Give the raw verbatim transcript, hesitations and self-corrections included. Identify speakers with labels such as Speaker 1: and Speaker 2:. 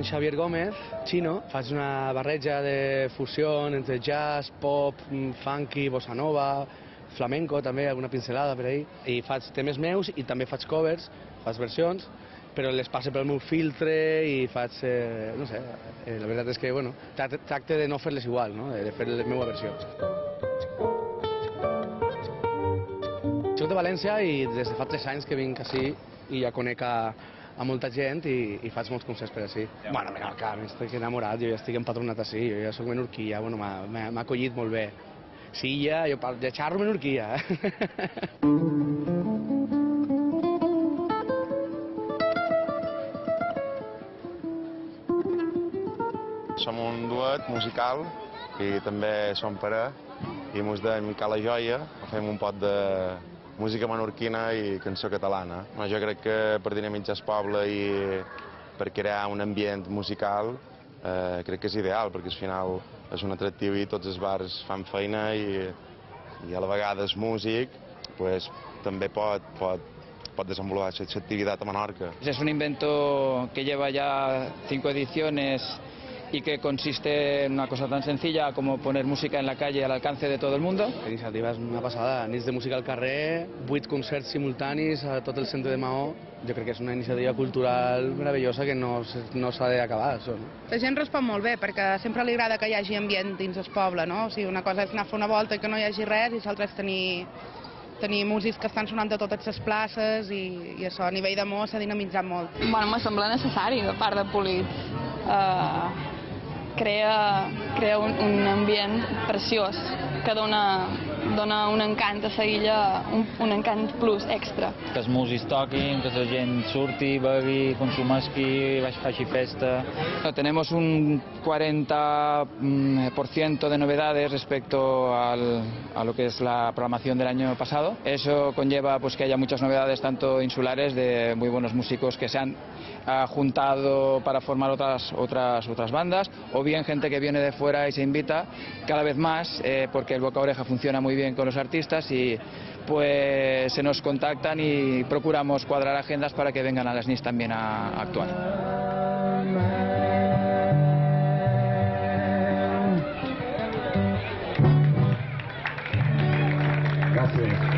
Speaker 1: Xavier Gómez, xino. Faig una barreja de fusió entre jazz, pop, funky, bossa nova, flamenco també, alguna pincelada per ahí. I faig temes meus i també faig covers, faig versions, però les passo pel meu filtre i faig, eh, no sé, eh, la veritat és que, bueno, tracte de no fer-les igual, no? De fer les meves versions. Soc de València i des de fa tres anys que vinc ací i ja conec a, a molta gent i, i faig molts concerts per ací. Ja. Bueno, Menorca, m'estic enamorat, jo ja estic empadronat ací, jo ja soc menorquí, ja, bueno, m'ha acollit molt bé. Sí, ja, jo parlo, ja xarro menorquí, ja.
Speaker 2: Som un duet musical i també som pare i mos deim Mica la Joia, fem un pot de música menorquina i cançó catalana. Jo crec que per dinamitzar el poble i per crear un ambient musical eh, crec que és ideal, perquè al final és un atractiu i tots els bars fan feina i, i a la vegada el músic pues, també pot, pot, pot desenvolupar aquesta activitat a Menorca.
Speaker 3: Es un invento que lleva ya cinco ediciones y que consiste en una cosa tan sencilla como poner música en la calle al alcance de todo el mundo.
Speaker 1: La iniciativa és una passada, nits de música al carrer, vuit concerts simultanis a tot el centre de Maó. Jo crec que és una iniciativa cultural meravellosa que no, no s'ha d'acabar. No?
Speaker 4: La gent respon molt bé perquè sempre li agrada que hi hagi ambient dins el poble, no? O sigui, una cosa és anar a fer una volta i que no hi hagi res i l'altra és tenir, tenir músics que estan sonant de totes les places i, i això a nivell de Maó s'ha dinamitzat molt.
Speaker 5: Bueno, me sembla necessari de part de Polit. Uh... Crea, crea un, un ambient preciós que dona, dona un encant a la illa, un, un encant plus extra.
Speaker 6: Que els músics toquin, que la gent surti, begui, consumesqui, faci festa.
Speaker 3: Tenemos un cuarenta por ciento de novedades respecto al, a lo que es la programación del año pasado. Eso conlleva pues, que haya muchas novedades, tanto insulares, de muy buenos músicos que se han uh, juntado para formar otras, otras, otras bandas, o bien gente que viene de fuera y se invita cada vez más, eh, porque el boca a oreja funciona muy bien con los artistas y pues se nos contactan y procuramos cuadrar agendas para que vengan a las N I S también a, a actuar.
Speaker 7: Gracias.